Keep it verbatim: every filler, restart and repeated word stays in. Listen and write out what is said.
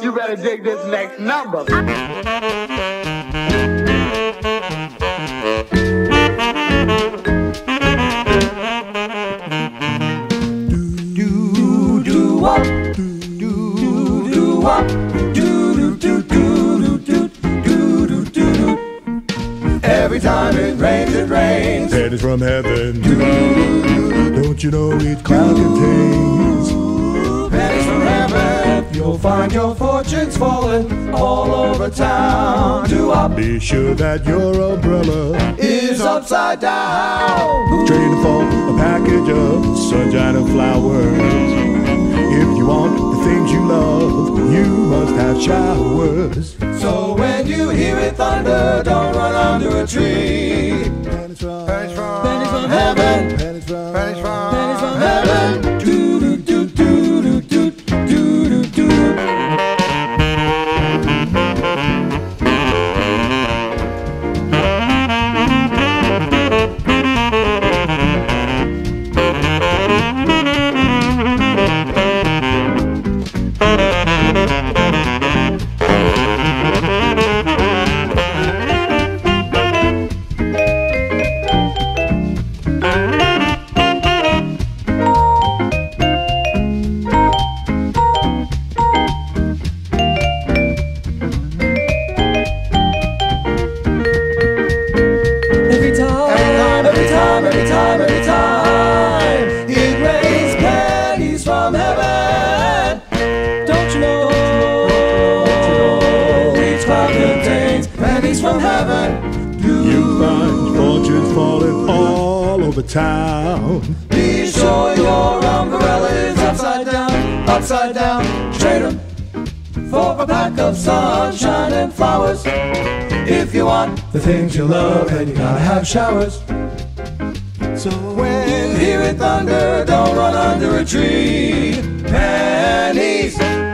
You better dig this next number. Every time it rains, it rains. Pennies from heaven. Don't you know each cloud contains pennies from heaven? You'll find your fortunes falling all over town. Do-up. Be sure that your umbrella is upside down. Trade for a package of sunshine and flowers. If you want the things you love, you must have showers. So when you hear it thunder, don't run under a tree. Pennies from, pennies from, pennies from heaven. Pennies from, pennies from, pennies from heaven. Do do do do do do do do do. Town. Be sure your umbrella is upside down, upside down. Trade 'em for a pack of sunshine and flowers. If you want the things you love, and you gotta have showers. So when you hear it thunder, don't run under a tree. Pennies.